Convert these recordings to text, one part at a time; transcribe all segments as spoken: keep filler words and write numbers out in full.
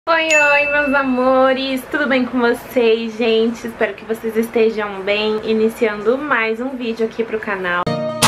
Oi, oi, meus amores, tudo bem com vocês, gente? Espero que vocês estejam bem, iniciando mais um vídeo aqui pro canal.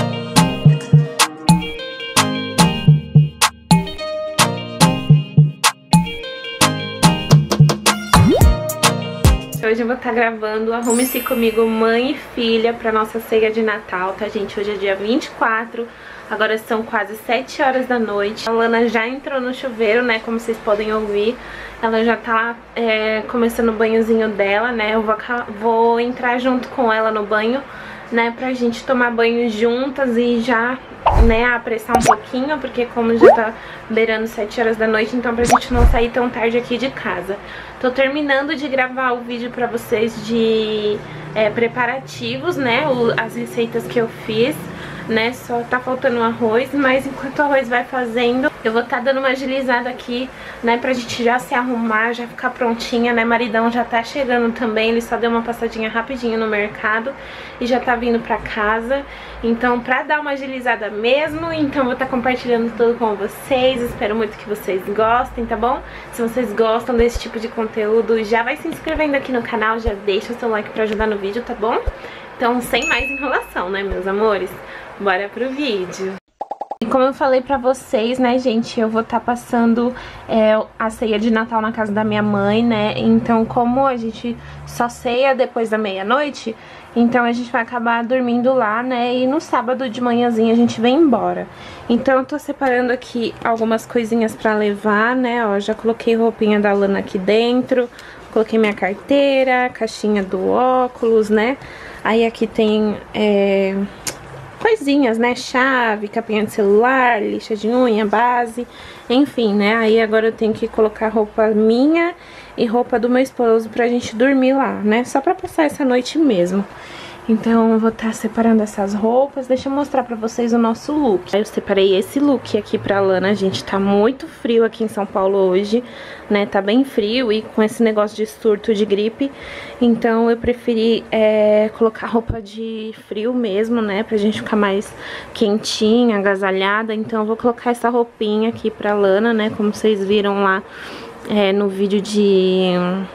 Hoje eu vou estar gravando Arrume-se Comigo Mãe e Filha pra nossa ceia de Natal, tá, gente? Hoje é dia vinte e quatro, agora são quase sete horas da noite. A Lana já entrou no chuveiro, né, como vocês podem ouvir. Ela já tá é, começando o banhozinho dela, né? Eu vou, vou entrar junto com ela no banho, né, pra gente tomar banho juntas e já, né, apressar um pouquinho, porque como já tá beirando sete horas da noite, então pra gente não sair tão tarde aqui de casa. Tô terminando de gravar o vídeo pra vocês de é, preparativos, né, o, as receitas que eu fiz, né, só tá faltando o arroz, mas enquanto o arroz vai fazendo, eu vou tá dando uma agilizada aqui, né, pra gente já se arrumar, já ficar prontinha, né, maridão já tá chegando também, ele só deu uma passadinha rapidinho no mercado e já tá vindo pra casa, então pra dar uma agilizada mesmo, então vou tá compartilhando tudo com vocês, espero muito que vocês gostem, tá bom? Se vocês gostam desse tipo de conteúdo, já vai se inscrevendo aqui no canal, já deixa o seu like pra ajudar no vídeo, tá bom? Então, sem mais enrolação, né, meus amores? Bora pro vídeo. E como eu falei pra vocês, né, gente, eu vou estar tá passando é, a ceia de Natal na casa da minha mãe, né? Então, como a gente só ceia depois da meia-noite, então a gente vai acabar dormindo lá, né? E no sábado de manhãzinha a gente vem embora. Então eu tô separando aqui algumas coisinhas pra levar, né? Ó, já coloquei roupinha da Lana aqui dentro, coloquei minha carteira, caixinha do óculos, né? Aí aqui tem é, coisinhas, né? Chave, capinha de celular, lixa de unha, base, enfim, né? Aí agora eu tenho que colocar roupa minha e roupa do meu esposo pra gente dormir lá, né? Só pra passar essa noite mesmo. Então eu vou estar separando essas roupas. Deixa eu mostrar pra vocês o nosso look. Eu separei esse look aqui pra Lana, gente. Tá muito frio aqui em São Paulo hoje, né? Tá bem frio e com esse negócio de surto de gripe. Então eu preferi é, colocar roupa de frio mesmo, né? Pra gente ficar mais quentinha, agasalhada. Então eu vou colocar essa roupinha aqui pra Lana, né? Como vocês viram lá é, no vídeo de...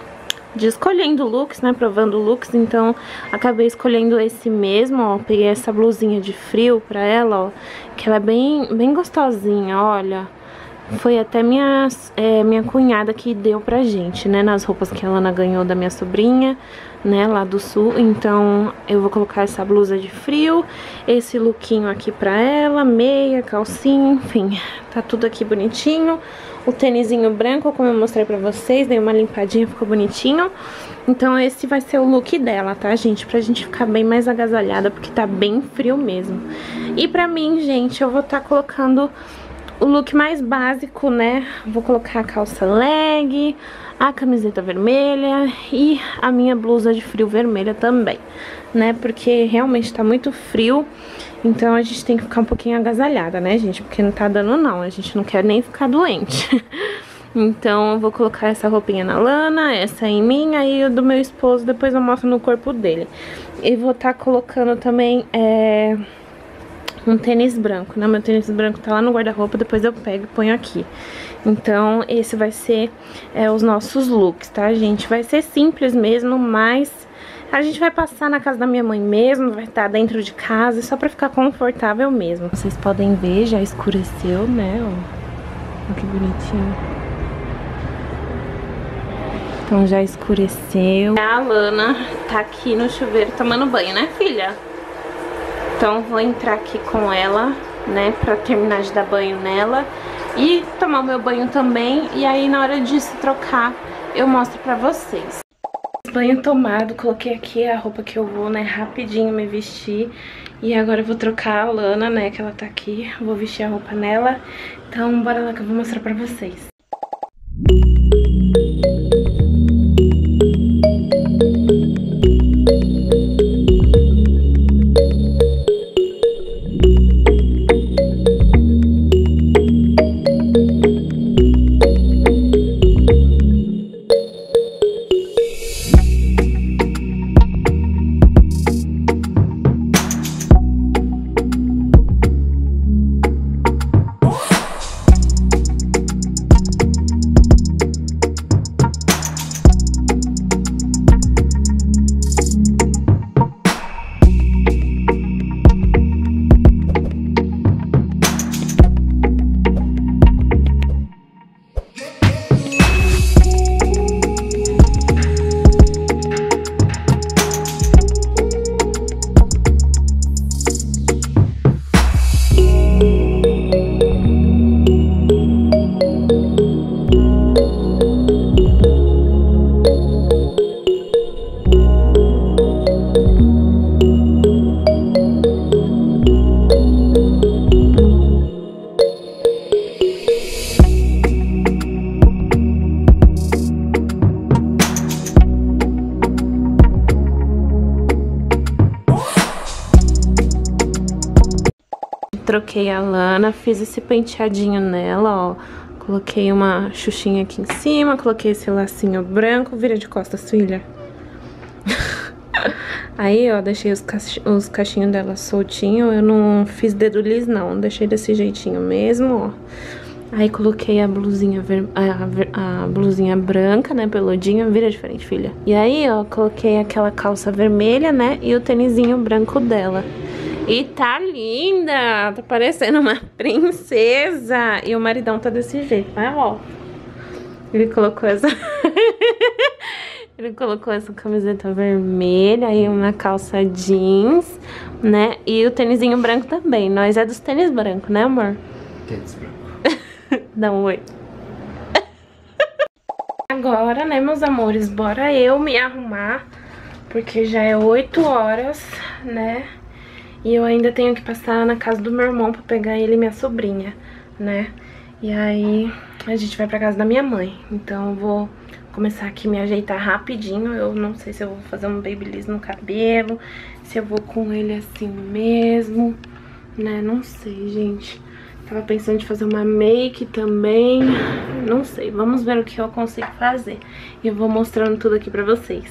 de escolhendo looks, né, provando looks, então acabei escolhendo esse mesmo, ó, peguei essa blusinha de frio pra ela, ó, que ela é bem, bem gostosinha, olha, foi até minha, é, minha cunhada que deu pra gente, né, nas roupas que a Lana ganhou da minha sobrinha, né, lá do sul, então eu vou colocar essa blusa de frio, esse lookinho aqui pra ela, meia, calcinha, enfim, tá tudo aqui bonitinho. O tênisinho branco, como eu mostrei pra vocês, dei uma limpadinha, ficou bonitinho. Então esse vai ser o look dela, tá, gente? Pra gente ficar bem mais agasalhada, porque tá bem frio mesmo. E pra mim, gente, eu vou estar tá colocando o look mais básico, né? Vou colocar a calça leg, a camiseta vermelha e a minha blusa de frio vermelha também, né? Porque realmente tá muito frio, então a gente tem que ficar um pouquinho agasalhada, né, gente? Porque não tá dando não, a gente não quer nem ficar doente. Então eu vou colocar essa roupinha na Lana, essa em mim, aí o do meu esposo depois eu mostro no corpo dele. E vou estar tá colocando também é, um tênis branco, né? Meu tênis branco tá lá no guarda-roupa, depois eu pego e ponho aqui. Então esse vai ser é, os nossos looks, tá, gente? Vai ser simples mesmo, mas a gente vai passar na casa da minha mãe mesmo, vai estar dentro de casa, só pra ficar confortável mesmo. Vocês podem ver, já escureceu, né? Ó, olha que bonitinho. Então já escureceu. A Lana tá aqui no chuveiro tomando banho, né, filha? Então vou entrar aqui com ela, né, pra terminar de dar banho nela e tomar o meu banho também. E aí na hora de se trocar eu mostro pra vocês. Banho tomado, coloquei aqui a roupa que eu vou, né, rapidinho me vestir. E agora eu vou trocar a Lana, né, que ela tá aqui, vou vestir a roupa nela. Então bora lá que eu vou mostrar pra vocês. troquei a Lana, fiz esse penteadinho nela, ó. Coloquei uma xuxinha aqui em cima, coloquei esse lacinho branco. Vira de costas, filha. Aí, ó, deixei os, cach os cachinhos dela soltinho. Eu não fiz dedo liso, não. Deixei desse jeitinho mesmo, ó. Aí coloquei a blusinha, ver... a, a blusinha branca, né, peludinha. Vira diferente, filha. E aí, ó, coloquei aquela calça vermelha, né, e o tênisinho branco dela. E tá linda! Tá parecendo uma princesa. E o maridão tá desse jeito, né, ó. Ele colocou essa... Ele colocou essa camiseta vermelha e uma calça jeans, né? E o tênisinho branco também. Nós é dos tênis branco, né, amor? Tênis branco. Dá um oi. Agora, né, meus amores, bora eu me arrumar, porque já é oito horas, né? E eu ainda tenho que passar na casa do meu irmão pra pegar ele e minha sobrinha, né? E aí a gente vai pra casa da minha mãe. Então eu vou começar aqui a me ajeitar rapidinho. Eu não sei se eu vou fazer um babyliss no cabelo, se eu vou com ele assim mesmo, né? Não sei, gente. Tava pensando em fazer uma make também. Não sei, vamos ver o que eu consigo fazer. E eu vou mostrando tudo aqui pra vocês.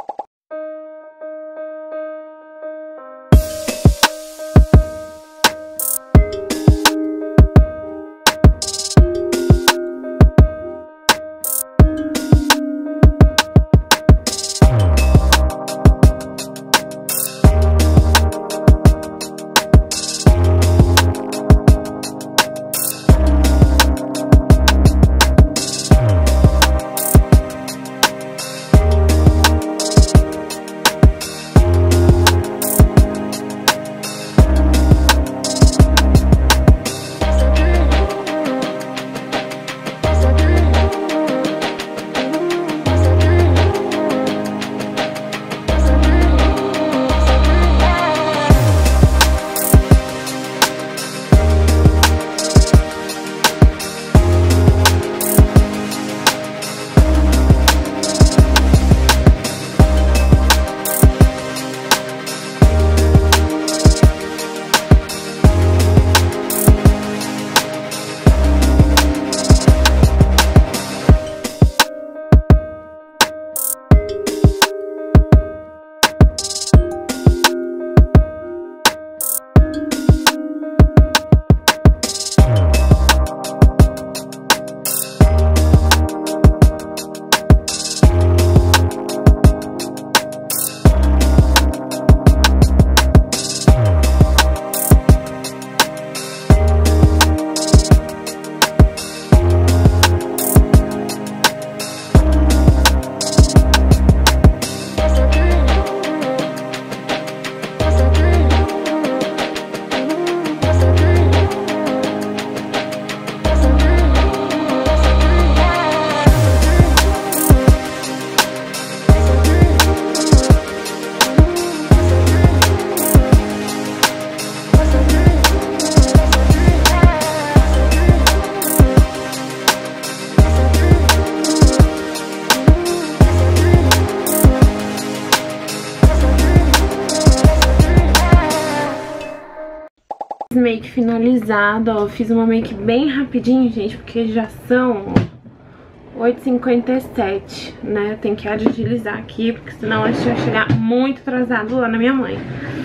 Make finalizado, ó, fiz uma make bem rapidinho, gente, porque já são oito e cinquenta e sete, né, tem que agilizar aqui, porque senão a gente vai chegar muito atrasado lá na minha mãe.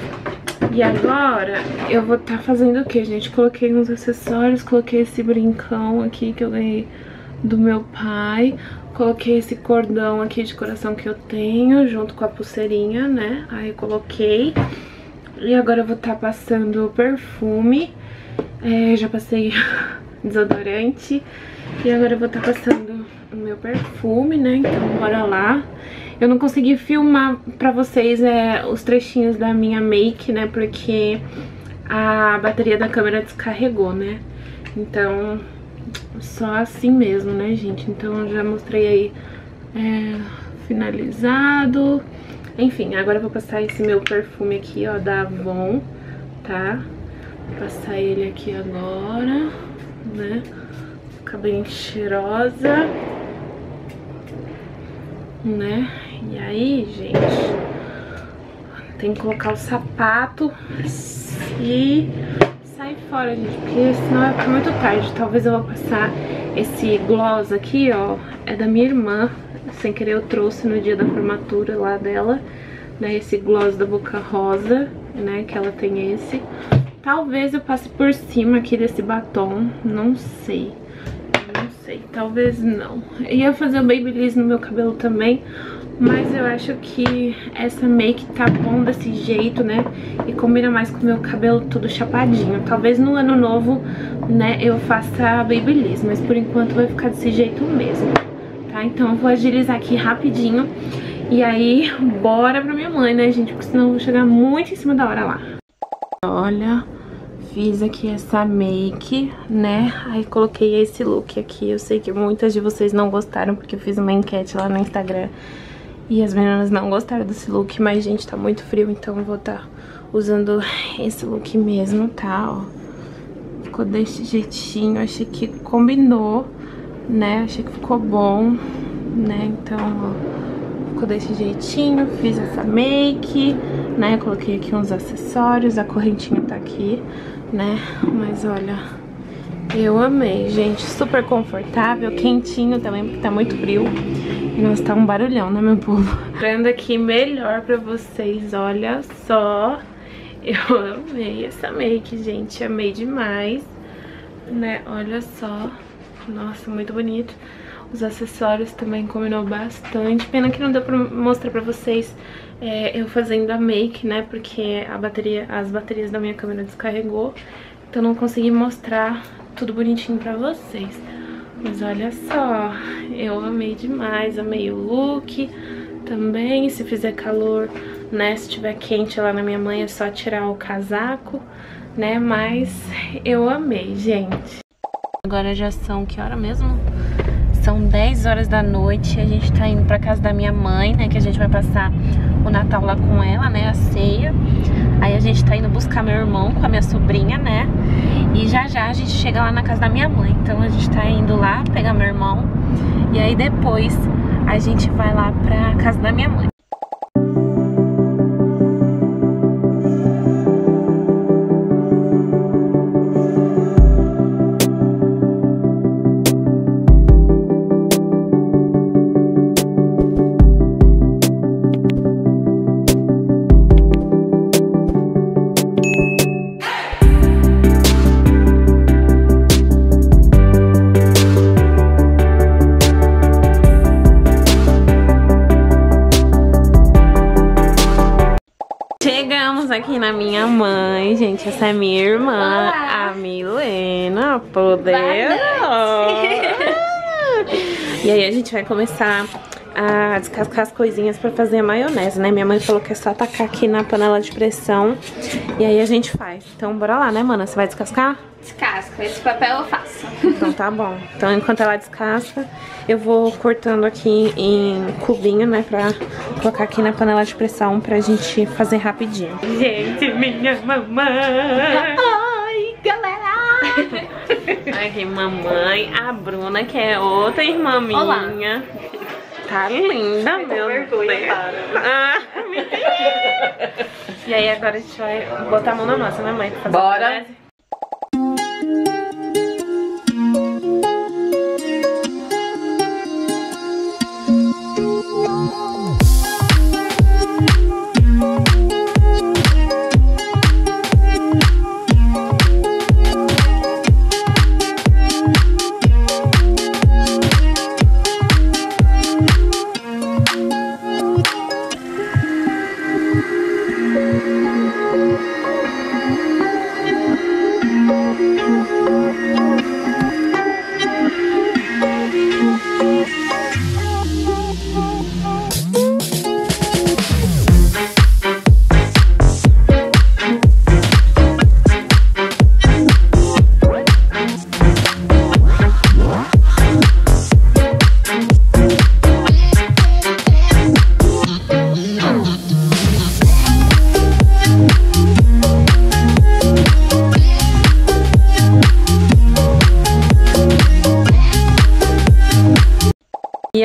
E agora eu vou estar tá fazendo o que, gente? Coloquei uns acessórios, coloquei esse brincão aqui que eu ganhei do meu pai, coloquei esse cordão aqui de coração que eu tenho, junto com a pulseirinha, né, aí coloquei. E agora eu vou estar tá passando perfume, é, já passei desodorante. E agora eu vou estar tá passando o meu perfume, né, então bora lá. Eu não consegui filmar pra vocês é, os trechinhos da minha make, né, porque a bateria da câmera descarregou, né. Então, só assim mesmo, né, gente. Então eu já mostrei aí é, finalizado. Enfim, agora eu vou passar esse meu perfume aqui, ó, da Avon, tá? Vou passar ele aqui agora, né? Fica bem cheirosa, né? E aí, gente, tem que colocar o sapato e sair sair fora, gente, porque senão vai ficar muito tarde. Talvez eu vou passar esse gloss aqui, ó, é da minha irmã. Sem querer eu trouxe no dia da formatura lá dela, né, esse gloss da Boca Rosa, né, que ela tem esse. Talvez eu passe por cima aqui desse batom, não sei, não sei, talvez não. Eu ia fazer o Babyliss no meu cabelo também, mas eu acho que essa make tá bom desse jeito, né, e combina mais com o meu cabelo todo chapadinho. Talvez no ano novo, né, eu faça Babyliss, mas por enquanto vai ficar desse jeito mesmo, tá? Então eu vou agilizar aqui rapidinho e aí bora pra minha mãe, né, gente, porque senão eu vou chegar muito em cima da hora lá. Olha, fiz aqui essa make, né, aí coloquei esse look aqui. Eu sei que muitas de vocês não gostaram, porque eu fiz uma enquete lá no Instagram e as meninas não gostaram desse look, mas, gente, tá muito frio, então eu vou estar usando esse look mesmo, tá, ó. Ficou desse jeitinho, achei que combinou, né, achei que ficou bom, né, então, ó, ficou desse jeitinho. Fiz essa make, né, coloquei aqui uns acessórios, a correntinha tá aqui, né, mas olha, eu amei, gente, super confortável, quentinho também, porque tá muito frio. E nossa, tá um barulhão, né, meu povo? Mostrando aqui melhor pra vocês, olha só. Eu amei essa make, gente, amei demais, né, olha só. Nossa, muito bonito. Os acessórios também combinou bastante. Pena que não deu pra mostrar pra vocês é, eu fazendo a make, né, porque a bateria, as baterias da minha câmera descarregou. Então não consegui mostrar tudo bonitinho pra vocês. Mas olha só, eu amei demais, amei o look também. Se fizer calor, né, se tiver quente lá na minha mãe é só tirar o casaco, né, mas eu amei, gente. Agora já são, que hora mesmo? São dez horas da noite e a gente tá indo pra casa da minha mãe, né, que a gente vai passar o Natal lá com ela, né, a ceia. Aí a gente tá indo buscar meu irmão com a minha sobrinha, né, e já já a gente chega lá na casa da minha mãe. Então a gente tá indo lá pegar meu irmão e aí depois a gente vai lá pra casa da minha mãe. Chegamos aqui na minha mãe, gente, essa é minha irmã, olá, a Milena, poderosa. E aí a gente vai começar a descascar as coisinhas pra fazer a maionese, né? Minha mãe falou que é só tacar aqui na panela de pressão e aí a gente faz. Então bora lá, né, mana? Você vai descascar? Descasco, esse papel eu faço. Então tá bom. Então enquanto ela descasca, eu vou cortando aqui em cubinho, né, pra colocar aqui na panela de pressão pra gente fazer rapidinho. Gente, minha mamãe! Oi, galera! Aqui, mamãe, a Bruna, que é outra irmã minha. Olá. Tá linda, meu Deus. Ah, e aí agora a gente vai botar a mão na massa, né, mãe? Pra fazer bora! a maionese.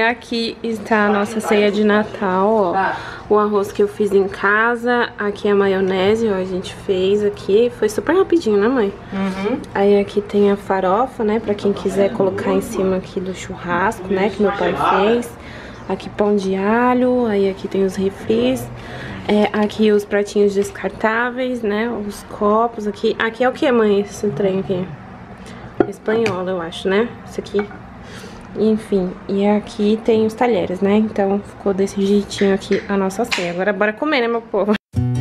aqui está a nossa ceia de Natal, ó. O arroz que eu fiz em casa, aqui a maionese, ó, a gente fez aqui. Foi super rapidinho, né, mãe? Uhum. Aí aqui tem a farofa, né, pra quem quiser colocar em cima aqui do churrasco, né, que meu pai fez. Aqui pão de alho, aí aqui tem os refris. É, aqui os pratinhos descartáveis, né, os copos aqui. Aqui é o que, mãe, esse trem aqui? Espanhola, eu acho, né? Isso aqui. Enfim, e aqui tem os talheres, né? Então ficou desse jeitinho aqui a nossa ceia. Agora bora comer, né, meu povo?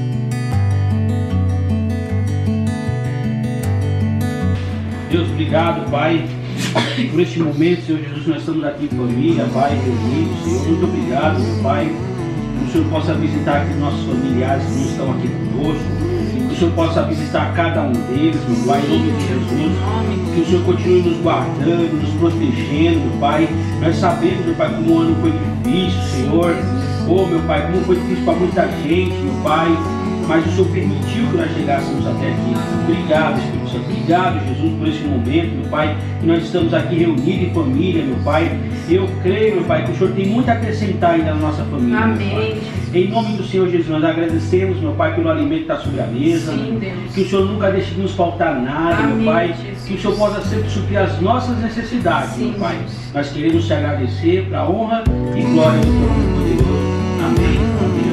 Deus, obrigado, Pai, por este momento, Senhor Jesus. Nós estamos aqui em família, Pai, reunidos, Senhor. Muito obrigado, meu Pai. Que o Senhor possa visitar aqui nossos familiares que não estão aqui conosco. Que o Senhor possa visitar cada um deles, meu Pai, em nome de Jesus. Que o Senhor continue nos guardando, nos protegendo, meu Pai. Nós sabemos, meu Pai, como o ano foi difícil, Senhor. Oh, meu Pai, como foi difícil para muita gente, meu Pai. Mas o Senhor permitiu que nós chegássemos até aqui. Obrigado, Espírito Santo. Obrigado, Jesus, por esse momento, meu Pai. Que nós estamos aqui reunidos em família, meu Pai. Eu creio, meu Pai, que o Senhor tem muito a acrescentar ainda na nossa família. Amém. Em nome do Senhor Jesus, nós agradecemos, meu Pai, pelo alimento que está sobre a mesa. Sim, Deus. Que o Senhor nunca deixe de nos faltar nada, amém, meu Pai. Jesus. Que o Senhor possa sempre suprir as nossas necessidades, sim, meu Pai. Nós queremos te agradecer para a honra e glória do teu nome poderoso. Amém. Amém.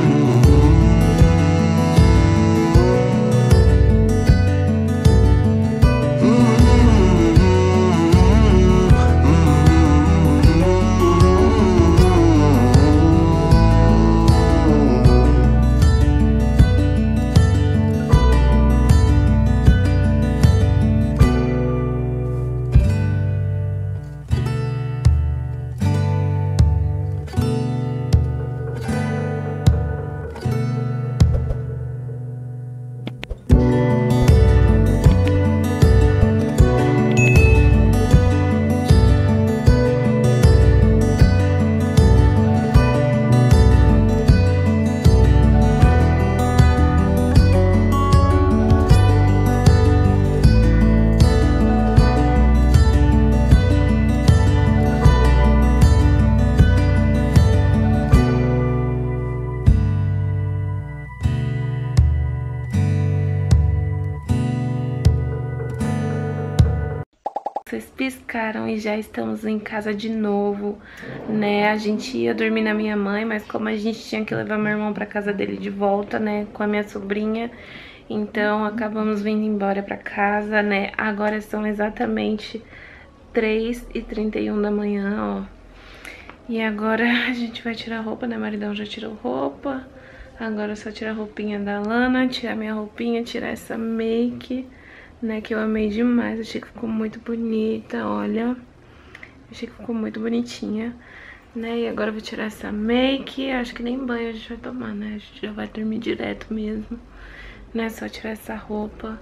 Vocês piscaram e já estamos em casa de novo, né? A gente ia dormir na minha mãe, mas como a gente tinha que levar meu irmão pra casa dele de volta, né? Com a minha sobrinha, então acabamos vindo embora pra casa, né? Agora são exatamente três e trinta e um da manhã, ó. E agora a gente vai tirar roupa, né? Maridão já tirou roupa. Agora é só tirar a roupinha da Lana, tirar minha roupinha, tirar essa make, né, que eu amei demais. Achei que ficou muito bonita, olha. Achei que ficou muito bonitinha, né? E agora eu vou tirar essa make. Acho que nem banho a gente vai tomar, né? A gente já vai dormir direto mesmo, né? Só tirar essa roupa.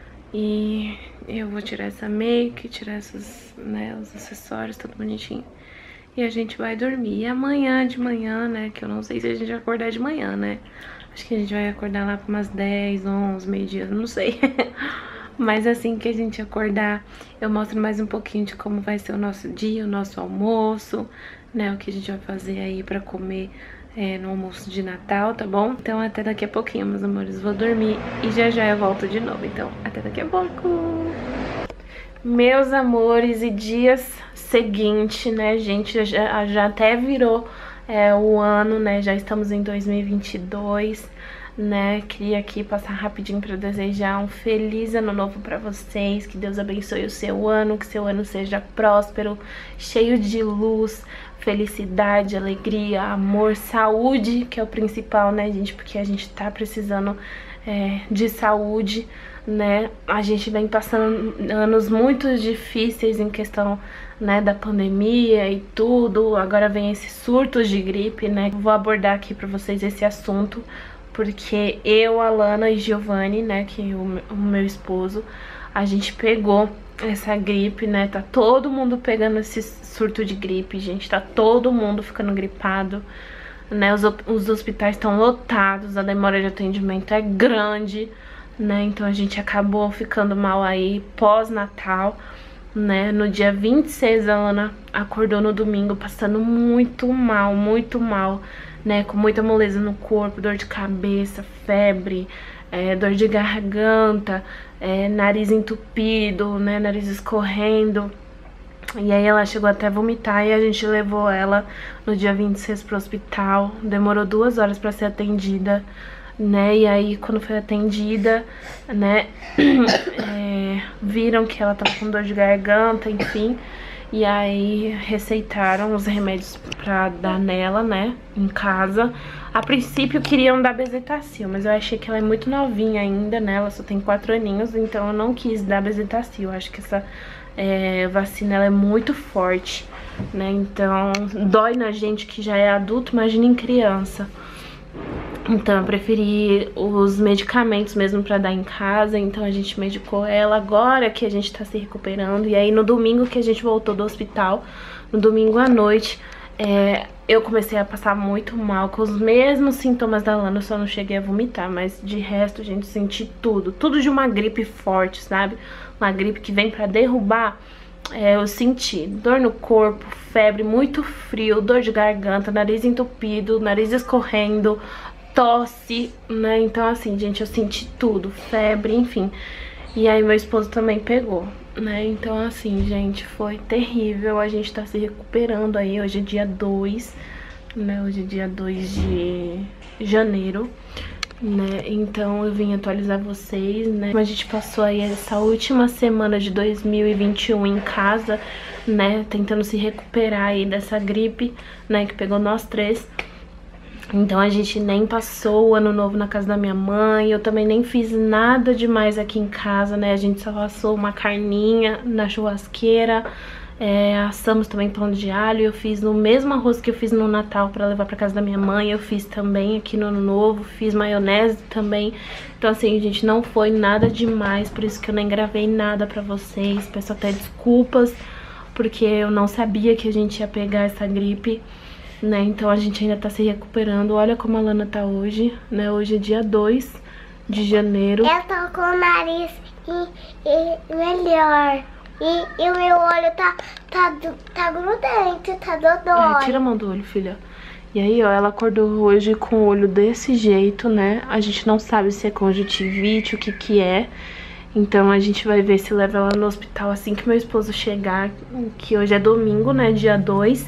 E eu vou tirar essa make, tirar essas, né, os acessórios, tudo bonitinho. E a gente vai dormir. E amanhã de manhã, né, que eu não sei se a gente vai acordar de manhã, né? Acho que a gente vai acordar lá por umas dez, onze, meio-dia, não sei. Mas assim que a gente acordar, eu mostro mais um pouquinho de como vai ser o nosso dia, o nosso almoço, né? O que a gente vai fazer aí pra comer é, no almoço de Natal, tá bom? Então até daqui a pouquinho, meus amores. Vou dormir e já já eu volto de novo. Então até daqui a pouco. Meus amores, e dias seguinte, né, gente? Já, já até virou é, o ano, né? Já estamos em dois mil e vinte e dois. Né, queria aqui passar rapidinho para desejar um feliz ano novo para vocês, que Deus abençoe o seu ano, que seu ano seja próspero, cheio de luz, felicidade, alegria, amor, saúde, que é o principal, né, gente, porque a gente tá precisando é, de saúde, né, a gente vem passando anos muito difíceis em questão, né, da pandemia e tudo, agora vem esses surtos de gripe, né, vou abordar aqui para vocês esse assunto, porque eu, Alana e Giovanni, né, que é o, o meu esposo, a gente pegou essa gripe, né, tá todo mundo pegando esse surto de gripe, gente, tá todo mundo ficando gripado, né, os, os hospitais estão lotados, a demora de atendimento é grande, né, então a gente acabou ficando mal aí pós-Natal, né? No dia vinte e seis, a Alana acordou no domingo passando muito mal, muito mal, né? Com muita moleza no corpo, dor de cabeça, febre, é, dor de garganta, é, nariz entupido, né? Nariz escorrendo. E aí ela chegou até a vomitar e a gente levou ela no dia vinte e seis pro hospital. Demorou duas horas pra ser atendida, né? E aí quando foi atendida, né, é, viram que ela tava com dor de garganta, enfim. E aí receitaram os remédios pra dar nela, né, em casa. A princípio queriam dar bezetacil, mas eu achei que ela é muito novinha ainda, né? Ela só tem quatro aninhos, então eu não quis dar bezetacil. Eu acho que essa é, vacina ela é muito forte, né? Então dói na gente que já é adulto, imagina em criança. Então eu preferi os medicamentos mesmo pra dar em casa. Então a gente medicou ela agora que a gente tá se recuperando. E aí no domingo que a gente voltou do hospital, no domingo à noite, é, eu comecei a passar muito mal, com os mesmos sintomas da Alana. Eu só não cheguei a vomitar, mas de resto, gente, senti tudo. Tudo de uma gripe forte, sabe? Uma gripe que vem pra derrubar. É, eu senti dor no corpo, febre, muito frio, dor de garganta, nariz entupido, nariz escorrendo, tosse, né? Então assim, gente, eu senti tudo, febre, enfim. E aí meu esposo também pegou, né? Então assim, gente, foi terrível. A gente tá se recuperando aí, hoje é dia dois, né? Hoje é dia dois de janeiro, né? Então eu vim atualizar vocês, né? A gente passou aí essa última semana de dois mil e vinte e um em casa, né? Tentando se recuperar aí dessa gripe, né? Que pegou nós três. Então a gente nem passou o ano novo na casa da minha mãe. Eu também nem fiz nada demais aqui em casa, né? A gente só assou uma carninha na churrasqueira. É, assamos também pão de alho. Eu fiz no mesmo arroz que eu fiz no Natal pra levar pra casa da minha mãe. Eu fiz também aqui no Ano Novo. Fiz maionese também. Então assim, gente, não foi nada demais. Por isso que eu nem gravei nada pra vocês. Peço até desculpas, porque eu não sabia que a gente ia pegar essa gripe, né? Então a gente ainda tá se recuperando. Olha como a Alana tá hoje, né? Hoje é dia dois de janeiro. Eu tô com o nariz e, e melhor. E, e o meu olho tá, tá, tá grudento, tá dodói. É, tira a mão do olho, filha. E aí, ó, ela acordou hoje com o olho desse jeito, né? A gente não sabe se é conjuntivite, o que que é. Então a gente vai ver se leva ela no hospital assim que meu esposo chegar, que hoje é domingo, né? Dia dois.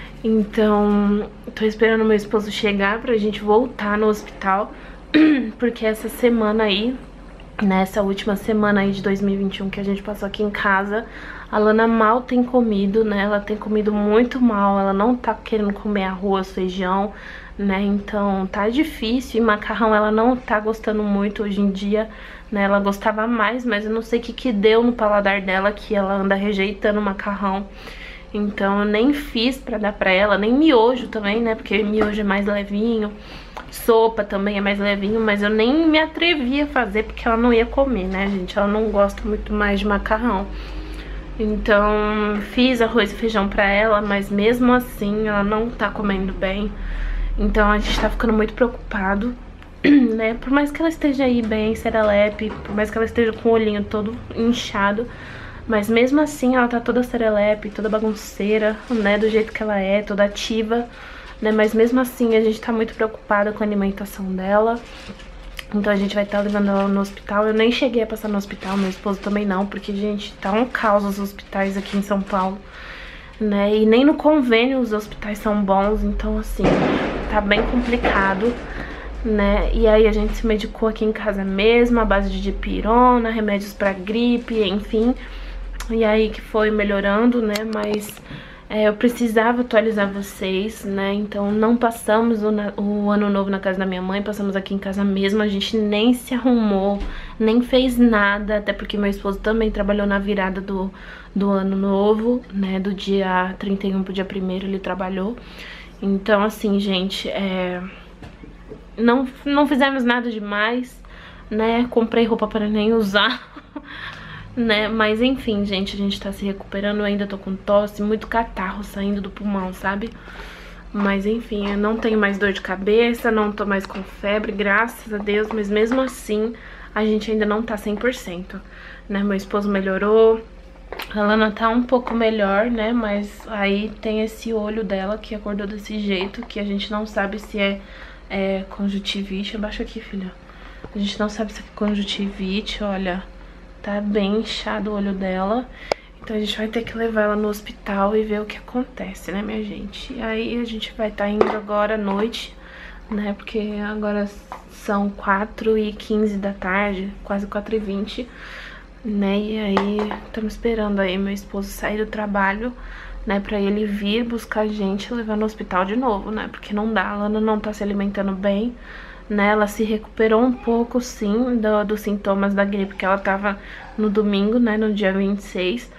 Então, tô esperando meu esposo chegar pra gente voltar no hospital, porque essa semana aí, nessa última semana aí de dois mil e vinte e um que a gente passou aqui em casa, a Alana mal tem comido, né? Ela tem comido muito mal, ela não tá querendo comer arroz, feijão, né? Então tá difícil, e macarrão ela não tá gostando muito hoje em dia, né? Ela gostava mais, mas eu não sei o que que deu no paladar dela que ela anda rejeitando macarrão. Então eu nem fiz pra dar pra ela, nem miojo também, né? Porque miojo é mais levinho, sopa também é mais levinho, mas eu nem me atrevi a fazer porque ela não ia comer, né, gente? Ela não gosta muito mais de macarrão. Então fiz arroz e feijão pra ela, mas mesmo assim ela não tá comendo bem. Então a gente tá ficando muito preocupado, né? Por mais que ela esteja aí bem, serelepe, por mais que ela esteja com o olhinho todo inchado, mas mesmo assim ela tá toda serelepe, toda bagunceira, né? Do jeito que ela é, toda ativa, né? Mas mesmo assim a gente tá muito preocupada com a alimentação dela. Então a gente vai estar levando ela no hospital. Eu nem cheguei a passar no hospital, meu esposo também não, porque, gente, tá um caos os hospitais aqui em São Paulo, né? E nem no convênio os hospitais são bons, então assim, tá bem complicado, né? E aí a gente se medicou aqui em casa mesmo, à base de dipirona, remédios pra gripe, enfim. E aí que foi melhorando, né? Mas é, eu precisava atualizar vocês, né? Então não passamos o, o ano novo na casa da minha mãe, passamos aqui em casa mesmo. A gente nem se arrumou, nem fez nada, até porque meu esposo também trabalhou na virada do, do ano novo, né? Do dia trinta e um pro dia primeiro ele trabalhou. Então assim, gente, é... não, não fizemos nada demais, né? Comprei roupa para nem usar, né? Mas enfim, gente, a gente tá se recuperando. Eu ainda tô com tosse, muito catarro saindo do pulmão, sabe? Mas enfim, eu não tenho mais dor de cabeça, não tô mais com febre, graças a Deus. Mas mesmo assim, a gente ainda não tá cem por cento, né? Meu esposo melhorou, A Lana tá um pouco melhor, né? Mas aí tem esse olho dela que acordou desse jeito, que a gente não sabe se é, é conjuntivite. Abaixa aqui, filha. A gente não sabe se é conjuntivite, olha. Tá bem inchado o olho dela. Então a gente vai ter que levar ela no hospital e ver o que acontece, né, minha gente? E aí a gente vai estar indo agora à noite, né? Porque agora são quatro e quinze da tarde, quase quatro e vinte. Né, e aí estamos esperando aí meu esposo sair do trabalho, né, pra ele vir buscar a gente e levar no hospital de novo, né, porque não dá, a Lana não tá se alimentando bem, né, ela se recuperou um pouco sim do, dos sintomas da gripe que ela tava no domingo, né, no dia vinte e seis,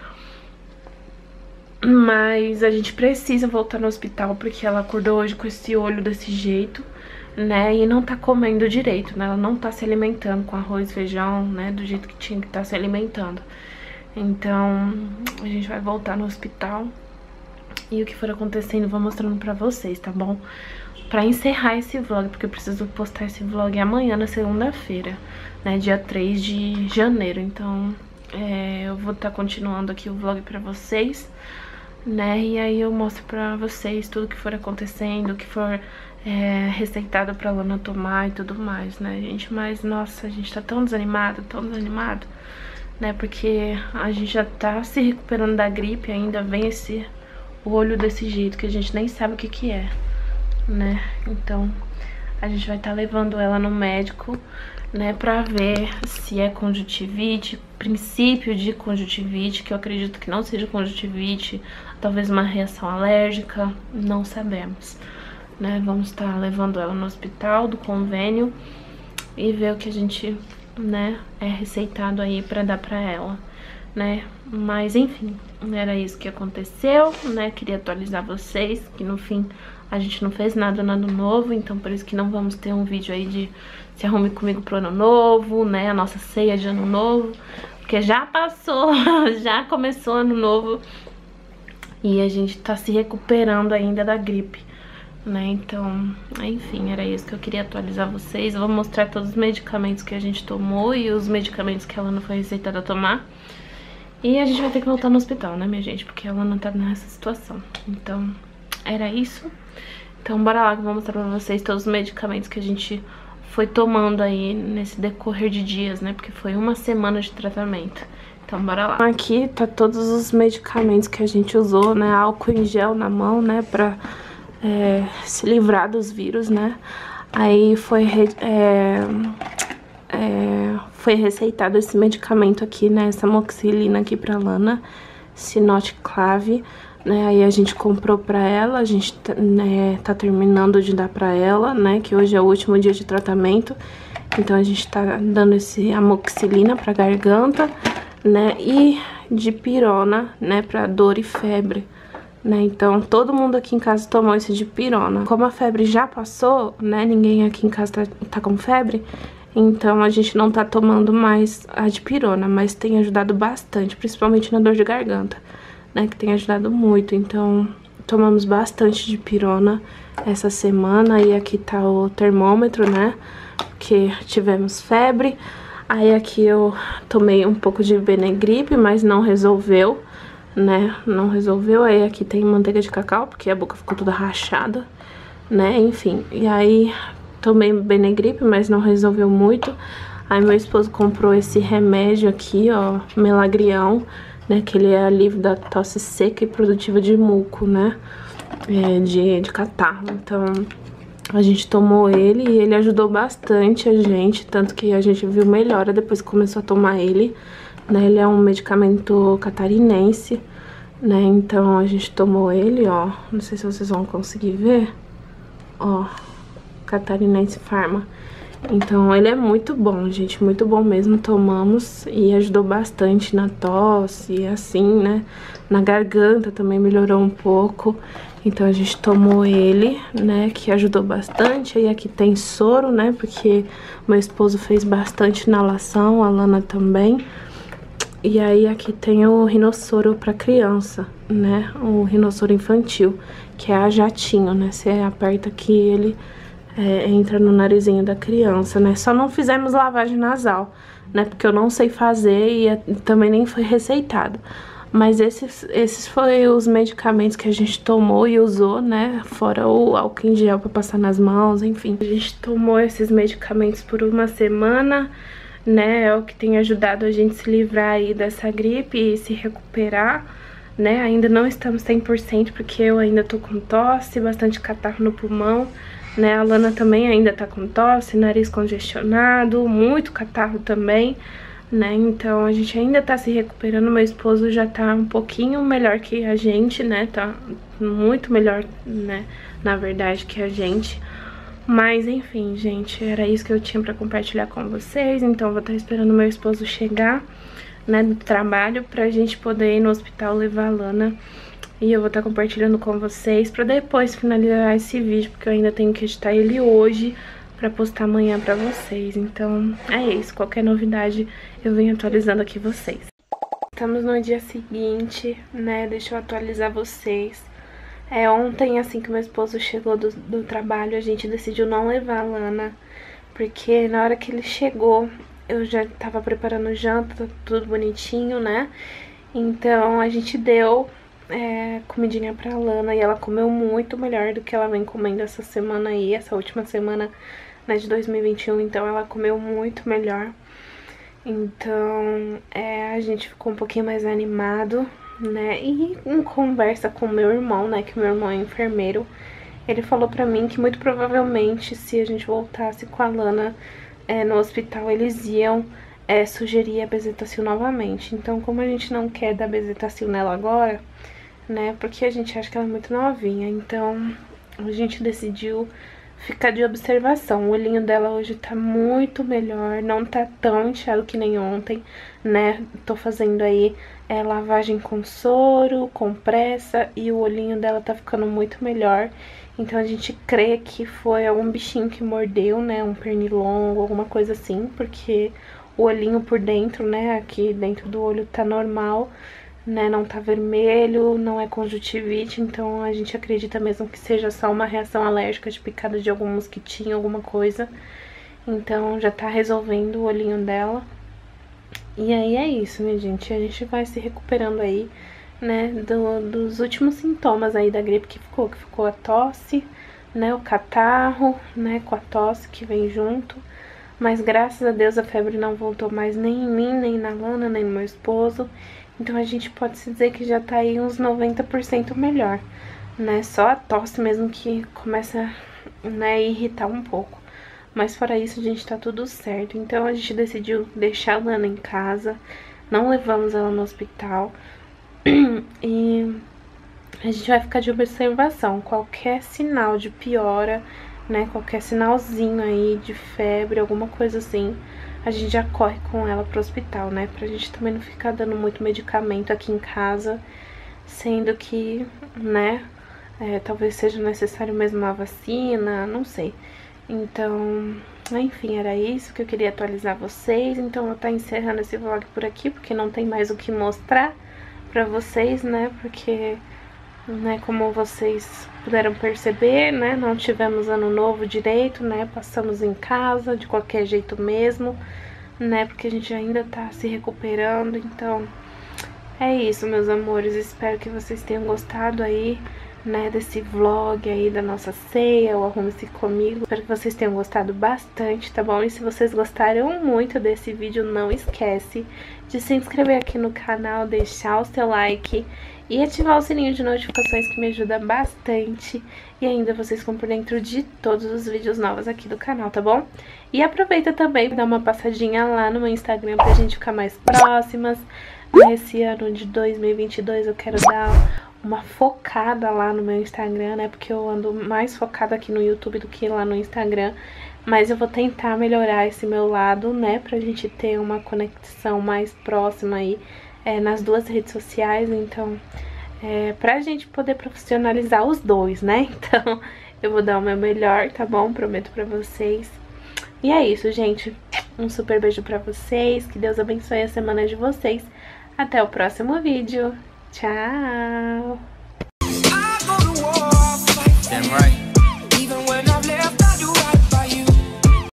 mas a gente precisa voltar no hospital porque ela acordou hoje com esse olho desse jeito, né, e não tá comendo direito, né, ela não tá se alimentando com arroz e feijão, né, do jeito que tinha que estar se alimentando. Então, a gente vai voltar no hospital e o que for acontecendo eu vou mostrando pra vocês, tá bom? Pra encerrar esse vlog, porque eu preciso postar esse vlog amanhã, na segunda-feira, né, dia três de janeiro. Então, é, eu vou estar tá continuando aqui o vlog pra vocês, né, e aí eu mostro pra vocês tudo que for acontecendo, o que for é, receitado pra Lana tomar e tudo mais, né, gente? Mas, nossa, a gente tá tão desanimado, tão desanimado, né, porque a gente já tá se recuperando da gripe, ainda vem esse olho desse jeito que a gente nem sabe o que que é, né? Então, a gente vai estar tá levando ela no médico, né, pra ver se é conjuntivite, princípio de conjuntivite, que eu acredito que não seja conjuntivite, talvez uma reação alérgica, não sabemos, né? Vamos estar tá levando ela no hospital do convênio e ver o que a gente, né, é receitado aí pra dar pra ela, né? Mas enfim, era isso que aconteceu, né? Queria atualizar vocês que no fim a gente não fez nada no ano novo, então por isso que não vamos ter um vídeo aí de se arrume comigo pro ano novo, né? A nossa ceia de ano novo, porque já passou, já começou ano novo e a gente tá se recuperando ainda da gripe, né? Então, enfim, era isso que eu queria atualizar vocês. Eu vou mostrar todos os medicamentos que a gente tomou e os medicamentos que ela não foi receitada a tomar. E a gente vai ter que voltar no hospital, né, minha gente? Porque ela não tá nessa situação. Então, era isso. Então, bora lá que eu vou mostrar pra vocês todos os medicamentos que a gente foi tomando aí nesse decorrer de dias, né? Porque foi uma semana de tratamento. Então, bora lá. Aqui tá todos os medicamentos que a gente usou, né? Álcool em gel na mão, né? Pra é, se livrar dos vírus, né? Aí foi... É, é, foi receitado esse medicamento aqui, né? Essa amoxicilina aqui pra Lana, Sinoteclave, né? Aí a gente comprou pra ela, a gente tá, né, tá terminando de dar pra ela, né? Que hoje é o último dia de tratamento. Então a gente tá dando esse amoxicilina pra garganta, né? E dipirona, né? Pra dor e febre, né? Então todo mundo aqui em casa tomou esse dipirona. Como a febre já passou, né? Ninguém aqui em casa tá, tá com febre. Então a gente não tá tomando mais a dipirona, mas tem ajudado bastante, principalmente na dor de garganta, né, que tem ajudado muito. Então tomamos bastante dipirona essa semana. E aqui tá o termômetro, né, que tivemos febre. Aí aqui eu tomei um pouco de Benegripe, mas não resolveu, né, não resolveu. Aí aqui tem manteiga de cacau, porque a boca ficou toda rachada, né, enfim. E aí... tomei Benegripe, mas não resolveu muito. Aí meu esposo comprou esse remédio aqui, ó, Melagrião, né, que ele é alívio da tosse seca e produtiva de muco, né, é, de, de catarro. Então, a gente tomou ele e ele ajudou bastante a gente, tanto que a gente viu melhora depois que começou a tomar ele, né. Ele é um medicamento catarinense, né, então a gente tomou ele, ó, não sei se vocês vão conseguir ver, ó, Catarinense Pharma. Então ele é muito bom, gente, muito bom mesmo. Tomamos e ajudou bastante na tosse, assim, né, na garganta também melhorou um pouco. Então a gente tomou ele, né, que ajudou bastante. Aí aqui tem soro, né, porque meu esposo fez bastante inalação, a Lana também. E aí aqui tem o rinossoro para criança, né, o rinossoro infantil, que é a jatinho, né, você aperta aqui ele... É, entra no narizinho da criança, né? Só não fizemos lavagem nasal, né? Porque eu não sei fazer e é, também nem foi receitado. Mas esses, esses foram os medicamentos que a gente tomou e usou, né? Fora o álcool em gel pra passar nas mãos, enfim. A gente tomou esses medicamentos por uma semana, né? É o que tem ajudado a gente se livrar aí dessa gripe e se recuperar, né? Ainda não estamos cem por cento porque eu ainda tô com tosse, bastante catarro no pulmão, né? A Lana também ainda tá com tosse, nariz congestionado, muito catarro também, né? Então a gente ainda tá se recuperando. Meu esposo já tá um pouquinho melhor que a gente, né? Tá muito melhor, né? Na verdade, que a gente. Mas enfim, gente, era isso que eu tinha pra compartilhar com vocês. Então eu vou estar esperando meu esposo chegar, né, do trabalho, pra gente poder ir no hospital levar a Lana. E eu vou estar compartilhando com vocês pra depois finalizar esse vídeo, porque eu ainda tenho que editar ele hoje pra postar amanhã pra vocês. Então é isso, qualquer novidade eu venho atualizando aqui vocês. Estamos no dia seguinte, né, deixa eu atualizar vocês. É, ontem, assim que meu esposo chegou do, do trabalho, a gente decidiu não levar a Lana, porque na hora que ele chegou, eu já tava preparando janta, tudo bonitinho, né? Então a gente deu é, comidinha pra Lana e ela comeu muito melhor do que ela vem comendo essa semana aí, essa última semana, né, de dois mil e vinte e um, então ela comeu muito melhor. Então é, a gente ficou um pouquinho mais animado, né, e em conversa com o meu irmão, né, que meu irmão é enfermeiro, ele falou pra mim que muito provavelmente se a gente voltasse com a Lana é, no hospital, eles iam é, sugerir a bezetacil novamente. Então, como a gente não quer dar bezetacil nela agora, né, porque a gente acha que ela é muito novinha, então a gente decidiu ficar de observação. O olhinho dela hoje tá muito melhor, não tá tão inchado que nem ontem, né? Tô fazendo aí é, lavagem com soro, compressa, e o olhinho dela tá ficando muito melhor. Então a gente crê que foi algum bichinho que mordeu, né? Um pernilongo, alguma coisa assim, porque o olhinho por dentro, né? Aqui dentro do olho tá normal, né, não tá vermelho, não é conjuntivite, então a gente acredita mesmo que seja só uma reação alérgica de picada de algum mosquitinho, alguma coisa. Então já tá resolvendo o olhinho dela. E aí é isso, minha gente, a gente vai se recuperando aí, né, do, dos últimos sintomas aí da gripe que ficou, que ficou a tosse, né, o catarro, né, com a tosse que vem junto. Mas graças a Deus a febre não voltou mais nem em mim, nem na Lana, nem no meu esposo. Então a gente pode se dizer que já tá aí uns noventa por cento melhor, né? Só a tosse mesmo que começa, né, a irritar um pouco. Mas fora isso a gente tá tudo certo. Então a gente decidiu deixar a Lana em casa, não levamos ela no hospital. E a gente vai ficar de observação. Qualquer sinal de piora, né, qualquer sinalzinho aí de febre, alguma coisa assim, a gente já corre com ela pro hospital, né? Pra gente também não ficar dando muito medicamento aqui em casa, sendo que, né, é, talvez seja necessário mesmo uma vacina, não sei. Então, enfim, era isso que eu queria atualizar vocês. Então eu vou estar encerrando esse vlog por aqui, porque não tem mais o que mostrar pra vocês, né? Porque, né, como vocês puderam perceber, né, não tivemos ano novo direito, né, passamos em casa de qualquer jeito mesmo, né, porque a gente ainda tá se recuperando. Então é isso, meus amores, espero que vocês tenham gostado aí, né, desse vlog aí da nossa ceia, o Arrume-se Comigo. Espero que vocês tenham gostado bastante, tá bom? E se vocês gostaram muito desse vídeo, não esquece de se inscrever aqui no canal, deixar o seu like e ativar o sininho de notificações, que me ajuda bastante. E ainda vocês ficam por dentro de todos os vídeos novos aqui do canal, tá bom? E aproveita também pra dar uma passadinha lá no meu Instagram pra gente ficar mais próximas. Nesse ano de dois mil e vinte e dois eu quero dar uma focada lá no meu Instagram, né? Porque eu ando mais focada aqui no YouTube do que lá no Instagram. Mas eu vou tentar melhorar esse meu lado, né? Pra gente ter uma conexão mais próxima aí é, nas duas redes sociais. Então, é, pra gente poder profissionalizar os dois, né? Então, eu vou dar o meu melhor, tá bom? Prometo pra vocês. E é isso, gente. Um super beijo pra vocês. Que Deus abençoe a semana de vocês. Até o próximo vídeo. Tchau!